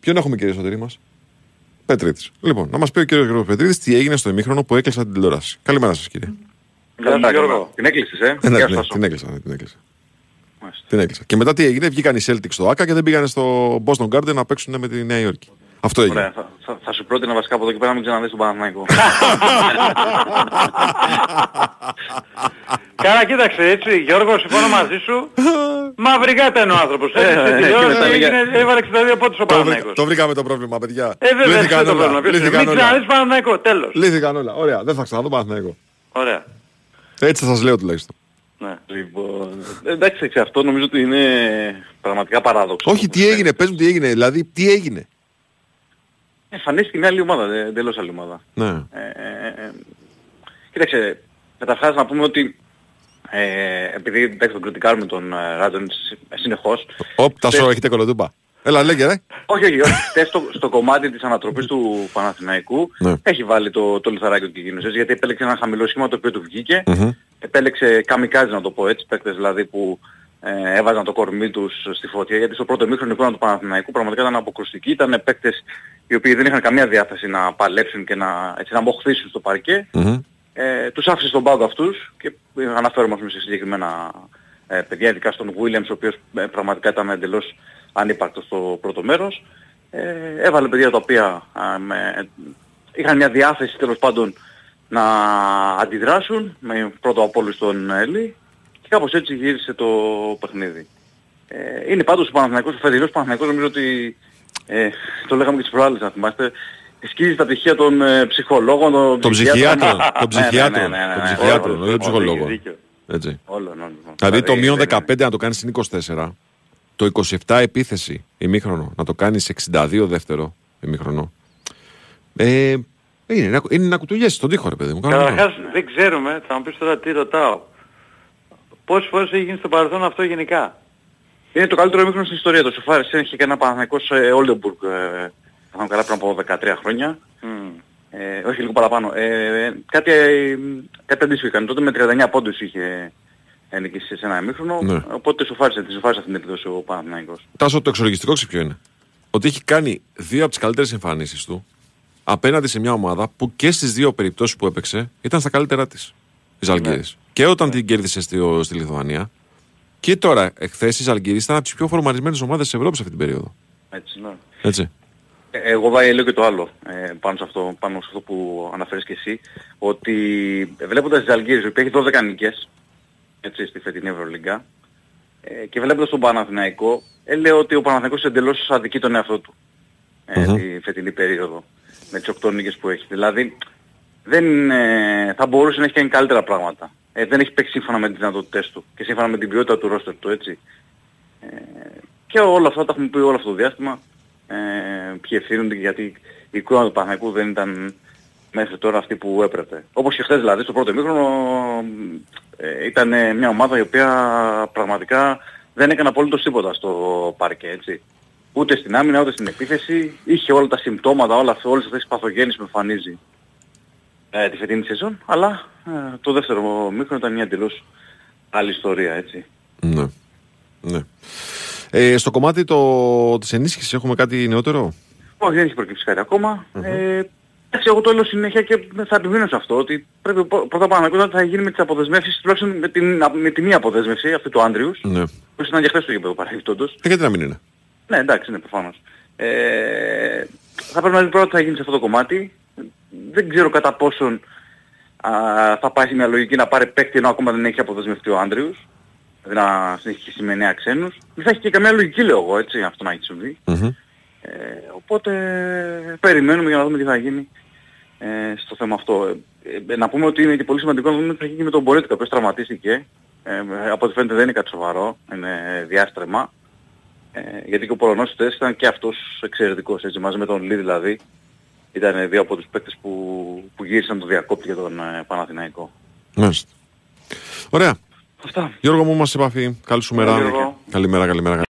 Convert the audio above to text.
Ποιον έχουμε, κύριε Σωτηρή μας? Πετρίτης. Λοιπόν, να μας πει ο κύριος Γιώργος Πετρίτης τι έγινε στο ημίχρονο που έκλεισα την τηλεόραση. Καλημέρα σας, κύριε. Καλημέρα, Γιώργο. Την έκλεισες, Ναι, την έκλεισα. Και μετά τι έγινε, βγήκαν οι Celtics στο ΆΚΑ και δεν πήγανε στο Boston Garden να παίξουν με τη Νέα Υόρκη. Αυτό έγινε. Ωραία, θα σου πρότεινα βασικά από εδώ και πέρα να μην ξαναδείς τον Παναθηναϊκό. Καλά, κοίταξε έτσι, Γιώργο, συμφωνώ μαζί σου. Μαυρικάτα είναι ο άνθρωπος. Έβαλε 62 πόντους ο Παναθηναϊκός. Το βρήκαμε το πρόβλημα, παιδιά. Βέβαια, αυτό το πρόβλημα. Μην ξαναδείς Παναθηναϊκό, τέλος. Λύθηκαν όλα. Ωραία, δεν θα ξαναδώ Παναθηναϊκό. Ωραία. Έτσι θα σας λέω τουλάχιστον. Ναι. Λοιπόν, εντάξει, αυτό νομίζω ότι είναι πραγματικά παράδοξο. Όχι, τι έγινε, πες μου τι έγινε, δηλαδή τι έγινε. Εμφανίστηκε μια άλλη ομάδα, εντελώς άλλη ομάδα. Ναι. Κοίταξε, καταρχάς να πούμε ότι επειδή εντάξει τον κριτικάρουμε τον Ράντζον συνεχώς. Τάσο έχετε κολοτούπα. Έλα λέγε ρε. Όχι, στο κομμάτι της ανατροπής του Παναθηναϊκού έχει βάλει το λιθαράκι του Κικίνος, γιατί επέλεξε ένα χαμηλό σχήμα το οποίο του βγήκε. Επέλεξε καμικάζι να το πω έτσι, παίκτες δηλαδή που έβαζαν το κορμί τους στη φωτιά, γιατί στο πρώτο μήχρονο εικόνα του Παναθηναϊκού πραγματικά ήταν αποκρουστική, ήταν παίκτες οι οποίοι δεν είχαν καμία διάθεση να παλέψουν και να μοχθήσουν στο παρκέ. Τους άφησε στον πάγκο αυτούς και αναφέρομαι σε συγκεκριμένα παιδιά, ειδικά στον Williams, ο οποίος πραγματικά ήταν εντελώς ανύπαρκτος στο πρώτο μέρος. Έβαλε παιδιά τα οποία είχαν μια διάθεση τέλος πάντων να αντιδράσουν, με πρώτο από όλους τον Έλλη, και κάπως έτσι γύρισε το παιχνίδι. Είναι πάντως ο Παναθηναϊκός, ο φετινός Παναθηναϊκός, νομίζω ότι το λέγαμε και τις προάλλες, να θυμάστε, σκίζει τα πτυχία των ψυχολόγων, των ψυχιάτρων, των ψυχολόγων. Έτσι. Δηλαδή το μείον 15 να το κάνεις στην 24, το 27 επίθεση ημίχρονο να το κάνεις 62 δεύτερο ημίχρονο. Είναι να κουτουλιέσεις τον τοίχο, ρε παιδί μου. Καταρχάς δεν ξέρουμε, θα μου πεις τώρα τι ρωτάω. Πόσες φορές έχει γίνει στο παρελθόν αυτό γενικά? Είναι το καλύτερο ημίχρονο στην ιστορία του. Σοφάρης είχε και ένα Παναθηναϊκό σε Όλντεμπουργκ, θα κάνω καλά, πριν από 13 χρόνια. Όχι, λίγο παραπάνω. Κάτι αντίστοιχο έκανε. Τότε με 39 πόντους είχε νικήσει σε ένα ημίχρονο. Ναι. Οπότε σοφάρισε αυτήν την επιδόση ο Παναθηναϊκός. Τάσο, το εξοργιστικό ποιο είναι? Ότι έχει κάνει δύο από τις καλύτερες εμφανίσεις του απέναντι σε μια ομάδα που και στις δύο περιπτώσεις που έπαιξε ήταν στα καλύτερά της. Η Ζαλγκίρις. Και όταν την κέρδισε στη Λιθουανία. Και τώρα, εχθές η Ζαλγκίρις ήταν από τις πιο φορμαρισμένες ομάδες της Ευρώπης αυτή την περίοδο. Έτσι, ναι. Έτσι. Εγώ λέω και το άλλο πάνω σε αυτό που αναφέρεις και εσύ, ότι βλέποντας τη Ζαλγκίρις που έχει 12 νίκες, έτσι, στη φετινή Ευρωλίγκα, και βλέποντας τον Παναθηναϊκό, λέω ότι ο Παναθηναϊκός εντελώς αδικεί τον εαυτό του τη φετινή περίοδο, με τις 8 νίκες που έχει. Δηλαδή, θα μπορούσε να έχει κάνει καλύτερα πράγματα. Δεν έχει παίξει σύμφωνα με τις δυνατότητες του και σύμφωνα με την ποιότητα του ρόστερ του, έτσι. Και όλα αυτά τα έχουμε πει όλο αυτό το διάστημα. Ποιοι ευθύνονται, γιατί η εικόνα του Παναθηναϊκού δεν ήταν μέχρι τώρα αυτή που έπρεπε. Όπως και χθες δηλαδή, στο πρώτο ημίχρονο ήταν μια ομάδα η οποία πραγματικά δεν έκανε απολύτως τίποτα στο παρκέ, έτσι. Ούτε στην άμυνα, ούτε στην επίθεση. Είχε όλα τα συμπτώματα, όλες αυτές τις παθογένειες που εμφανίζει τη φετινή σεζόν, αλλά το δεύτερο μήχρονο ήταν μια εντελώς άλλη ιστορία, έτσι. Ναι. Ναι. Στο κομμάτι της ενίσχυσης έχουμε κάτι νεότερο? Όχι, δεν έχει προκύψει κάτι ακόμα. Εντάξει, εγώ το λέω συνέχεια και θα επιμείνω σε αυτό, ότι πρέπει πρώτα πάνω να θα γίνει με τις αποδεσμεύσεις, τουλάχιστον με τη μία αποδέσμευση, αυτή του Άντριους, που ήταν για χθες το γήπεδο παραγγελτόντος. Γιατί να μην είναι? Ναι, εντάξει, είναι προφανώς. Θα πρέπει να δει πρώτα τι θα γίνει σε αυτό το κομμάτι. Δεν ξέρω κατά πόσον θα πάει σε μια λογική να πάρει παίκτη ενώ ακόμα δεν έχει αποδεσμευτεί ο Άντριους, δηλαδή να συνεχίσει με 9 ξένους. Δεν θα έχει και καμία λογική, λέω εγώ, έτσι, αυτό να έχει συμβεί. Οπότε περιμένουμε για να δούμε τι θα γίνει στο θέμα αυτό. Να πούμε ότι είναι και πολύ σημαντικό να δούμε τι θα γίνει με τον Μπορέτικα, ο οποίος τραυματίστηκε. Από ό,τι φαίνεται δεν είναι κάτι σοβαρό, είναι διάστρεμα. Γιατί και ο Πολωνός ήταν και αυτός εξαιρετικός, έτσι, μαζί με τον Λί δηλαδή. Ήταν δύο από τους παίκτες που γύρισαν το διακόπτη για τον Παναθηναϊκό. Μάλιστα. Ωραία. Αυτά. Γιώργο μου, είμαστε σε επαφή. Καλή σου μέρα. Καλημέρα.